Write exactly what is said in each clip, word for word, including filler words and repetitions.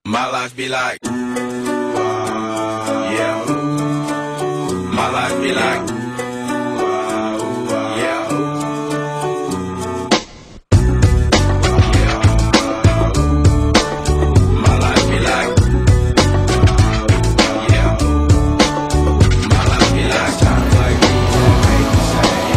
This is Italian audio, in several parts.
My life be like, ooh, uh, yeah, ooh. My life be like, ooh, uh, ooh, uh, yeah, ooh. Yeah, ooh. My life be like, ooh, yeah, ooh. My life be like, times like these that make me say,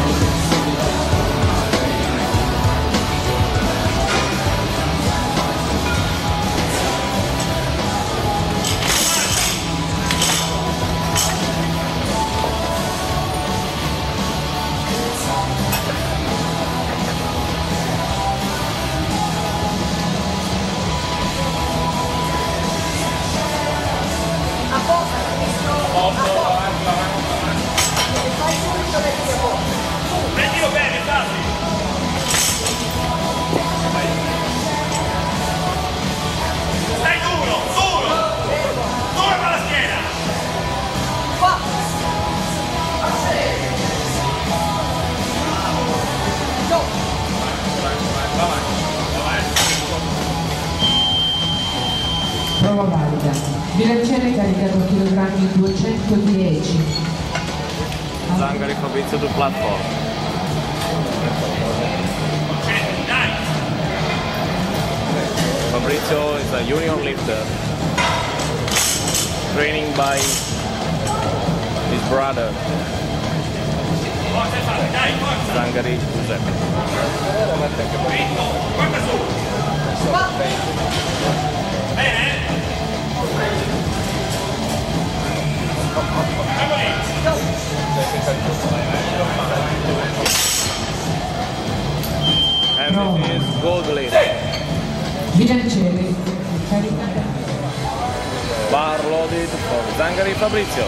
prendilo bene, Tassi! Stai duro, duro! Duro con la schiena! Qua! Prova valida. Bilanciere caricato chilogrammi duecentodieci. Zangari Fabrizio sul platform. Fabrizio is a union lifter, training by his brother Zangari Giuseppe. Guarda su! Bene? And this is gold lift. Bilanciere caricato. Bar loaded for Zangari Fabrizio.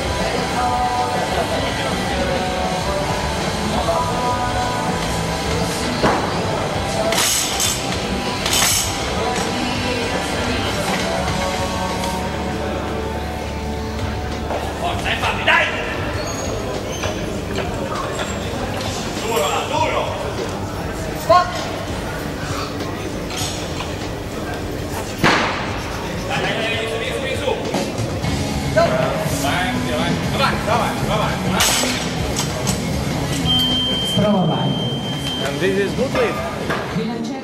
Forza, infatti, dai! Duro là, duro! Dai, dai, dai, vieni su, vieni su, vieni su! Avanti, avanti, avanti, avanti, avanti! Prova valida. And this is good lift. Bilanciere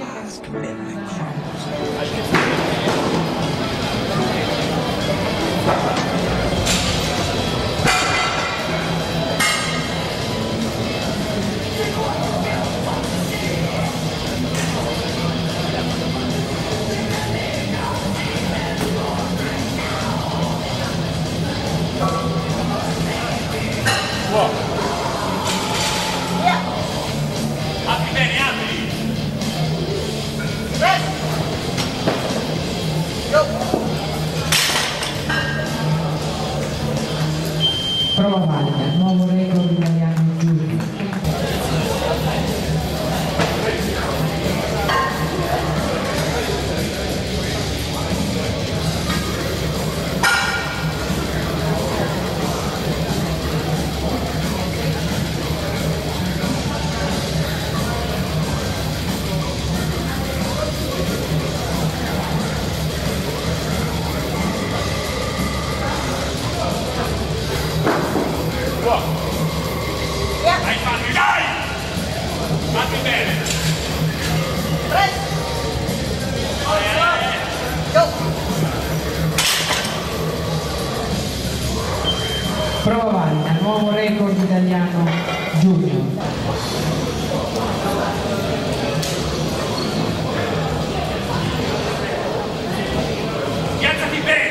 Apri bene, apri! prova valida. Nuovo record italiano Giulio. Dai, Fabio, dai! Apri bene! Prova valida. Nuovo record italiano Giulio. Piazzati bene!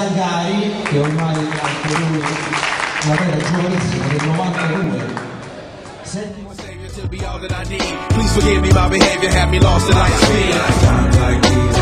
Zangari, che ormai anche lui una atleta giovanissima del novantadue. Senti. Please forgive me, my behavior had me lost in light speed.